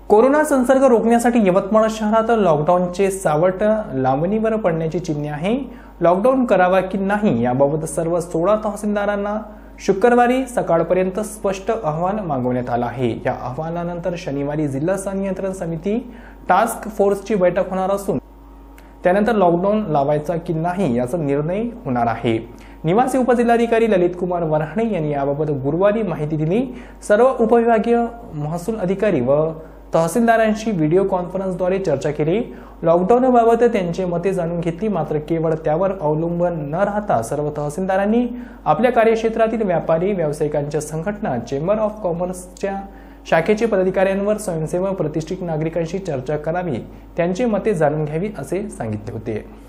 Corona संसर्ग रोखण्यासाठी यवतमाळ शहरात लॉकडाऊनचे सावट लावणीवर पडण्याची चिन्हे आहे। लॉकडाऊन करावा की नाही याबाबत सर्व 16 तहसीलदारांना शुक्रवारी सकाळपर्यंत स्पष्ट अहवाल मागवण्यात आला आहे। या अहवालानंतर शनिवारी जिल्हा संनियंत्रण समिती टास्क फोर्सची बैठक होणार असून त्यानंतर लॉकडाऊन लावायचा की नाही याचा निर्णय होणार आहे। निवासी उपजिल्हाधिकारी ललित कुमार वराणे यांनी याबाबत गुरुवारी माहिती दिली। सर्व उपविभागीय महसूल अधिकारी व तहसीलदारांशी व्हिडिओ कॉन्फरन्सद्वारे चर्चा केली। लॉकडाऊनबाबत त्यांची मते जाणून घेतली, मात्र केवळ त्यावर अवलंबून न राहता सर्व तहसीलदारांनी आपल्या कार्यक्षेत्रातील व्यापारी व्यावसायिकांच्या संघटना, चेंबर ऑफ कॉमर्सच्या शाखेचे पदाधिकाऱ्यांवर, स्वयंसेवक, प्रतिष्ठित नागरिकांशी चर्चा करावी, त्यांची मते जाणून घ्यावी असे सांगितले होते।